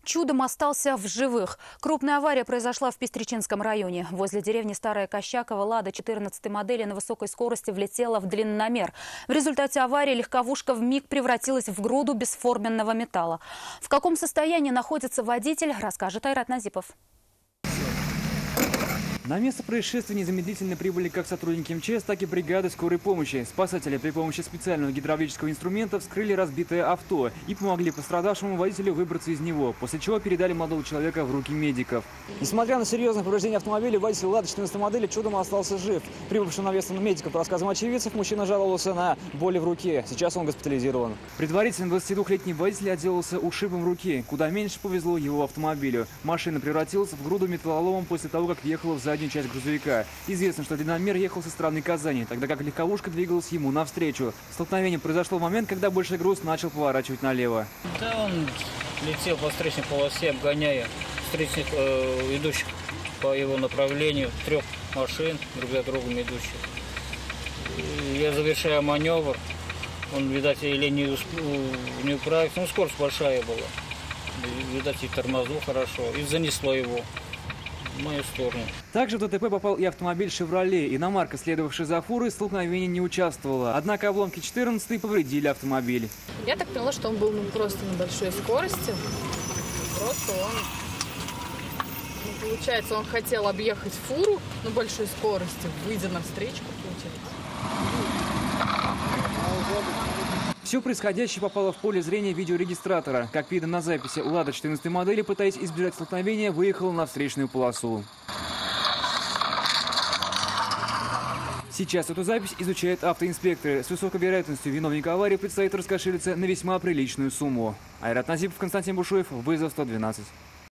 Чудом остался в живых. Крупная авария произошла в Пестричинском районе. Возле деревни Старая Кощакова «Лада» 14 модели на высокой скорости влетела в длинномер. В результате аварии легковушка вмиг превратилась в груду бесформенного металла. В каком состоянии находится водитель, расскажет Айрат Назипов. На место происшествия незамедлительно прибыли как сотрудники МЧС, так и бригады скорой помощи. Спасатели при помощи специального гидравлического инструмента вскрыли разбитое авто и помогли пострадавшему водителю выбраться из него, после чего передали молодого человека в руки медиков. Несмотря на серьезное повреждение автомобиля, водитель «Лады» 14 модели чудом остался жив. Прибывшим на место медиков, по рассказам очевидцев, мужчина жаловался на боли в руке. Сейчас он госпитализирован. Предварительно 22-летний водитель отделался ушибом руки. Куда меньше повезло его автомобилю. Машина превратилась в груду металлолома после того, как въехала в заднюю часть грузовика. Известно, что длинномер ехал со стороны Казани, тогда как легковушка двигалась ему навстречу. Столкновение произошло в момент, когда большой груз начал поворачивать налево. Да, он летел по встречной полосе, обгоняя встречных идущих по его направлению, 3 машин друг за другом идущих. Я завершаю маневр, он, видать, или не управился, ну, скорость большая была. Видать, и тормознул хорошо, и занесло его в мою сторону. Также в ДТП попал и автомобиль «Шевроле». Иномарка, следовавшая за фурой, в столкновении не участвовала. Однако обломки 14 повредили автомобиль. Я так поняла, что он был просто на большой скорости. Просто он, получается, он хотел объехать фуру на большой скорости, выйдя на встречку, получается. Все происходящее попало в поле зрения видеорегистратора. Как видно на записи, «Лада» 14 модели, пытаясь избежать столкновения, выехала на встречную полосу. Сейчас эту запись изучают автоинспекторы. С высокой вероятностью виновника аварии предстоит раскошелиться на весьма приличную сумму. Айрат Назипов, Константин Бушуев, вызов 112.